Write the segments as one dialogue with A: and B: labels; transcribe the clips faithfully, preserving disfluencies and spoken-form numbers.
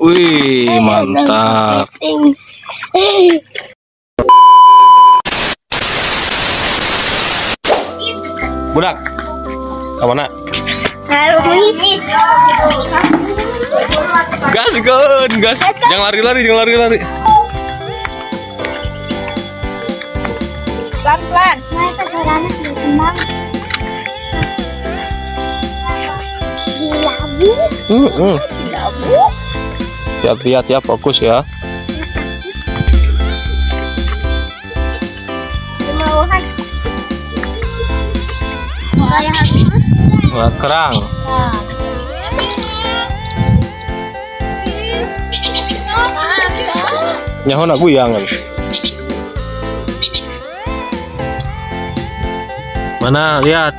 A: Wih, mantap. Budak, kemana?
B: Harus.
A: Gas, gun, gas. Jangan lari-lari, jangan lari-lari.
B: Pelan-pelan. Naik ke sana tenang. Dilabu.
A: Hmm, hmm.
B: Dilabu.
A: Lihat-lihat ya, fokus ya.
B: Kemauan. Kayak habis.
A: Nah, kerang. Nyaho nak guyang kan? Mana lihat?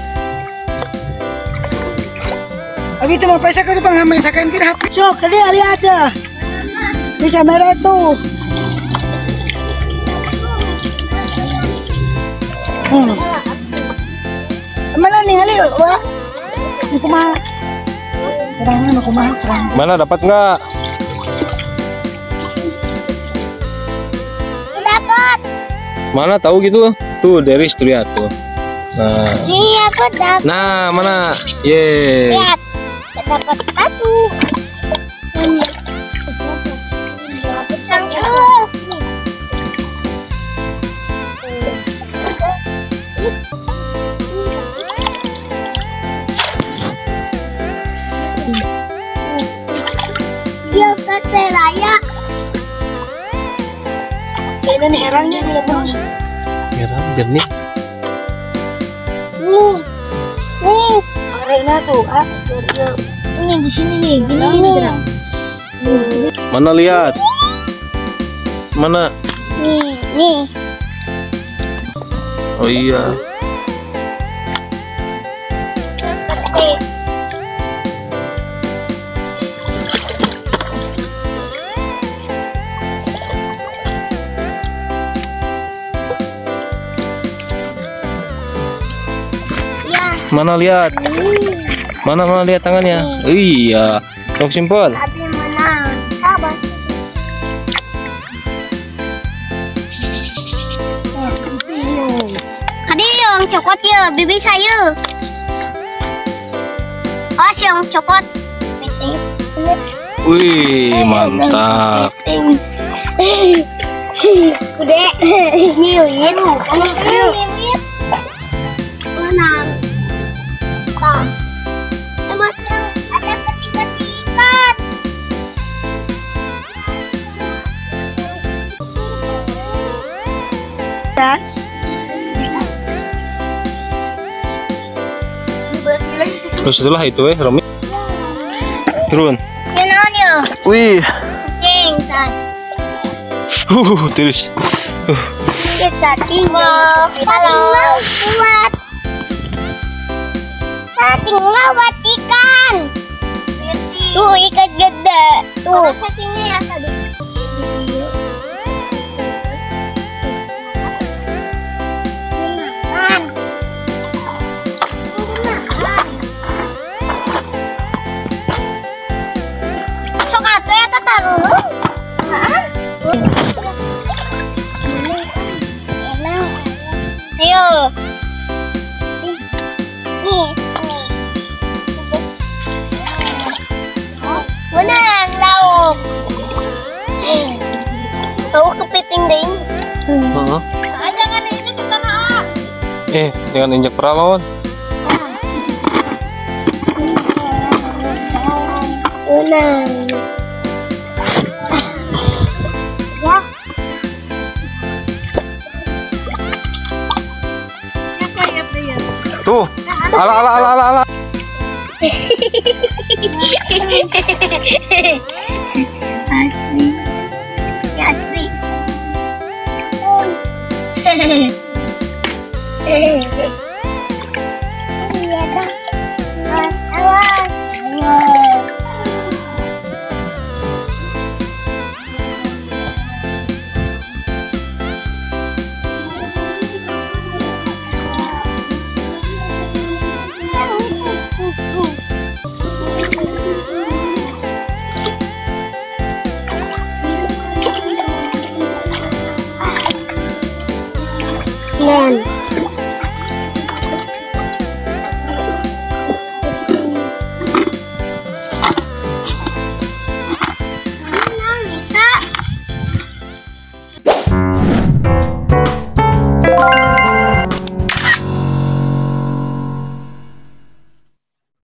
C: Abi itu mau pesak itu bang, mesakan kita H P. So, kalian lihat aja di kamera tuh. Hmm. Mana nih Ali? Wah, ini kumaha? Kerangnya mau kumaha? Kerang.
A: Mana dapat nggak?
B: Dapat.
A: Mana tahu gitu? Tuh Deris tuh lihat tuh. Nah,
B: Ini aku dapat.
A: nah mana? Ye.
B: Lihat. Dapat satu. Satu. Dia kata layak.
C: Ini nih herangnya di depan.
A: Merah jernih.
B: Nih. Nih.
C: Arena tuh, ah, dia
B: Ini di sini nih. Gini gini gerak.
A: Mana lihat? Mana?
B: Nih, nih.
A: Oh iya.
B: Nih.
A: Mana lihat? Mana mana lihat tangannya? Iya. Sok simpel.
B: Abi menang. Sabar. Kadi yang cokot ya, bibi saya. Oh, si yang cokot.
A: Wih, mantap.
B: Kude. Nyuyin. Nyuyin. Menang. Bang. Emang ada ketik-ketikan.
C: kan?
A: Terus itulah itu eh Romi. Turun.
B: Yun ya.
A: Wih.
B: Cacing. San.
A: Uh, tiris. Uh.
B: Kita cinggo. Halo. Buat. Cacing lawat ikan. Tuh ikan gede. Tuh. Cacingnya ya tadi. Ayo. Nih, nih. Menang lauk. Lauk kepiting ding.
A: Uh-huh.
B: Ah, jangan itu kita mau.
A: Eh, jangan injak peralon.
B: Menang. Ya.
A: Tuh. Ala ala ala ala ala.
B: Asli. Ya asli. Iya dah. Awas. tangan.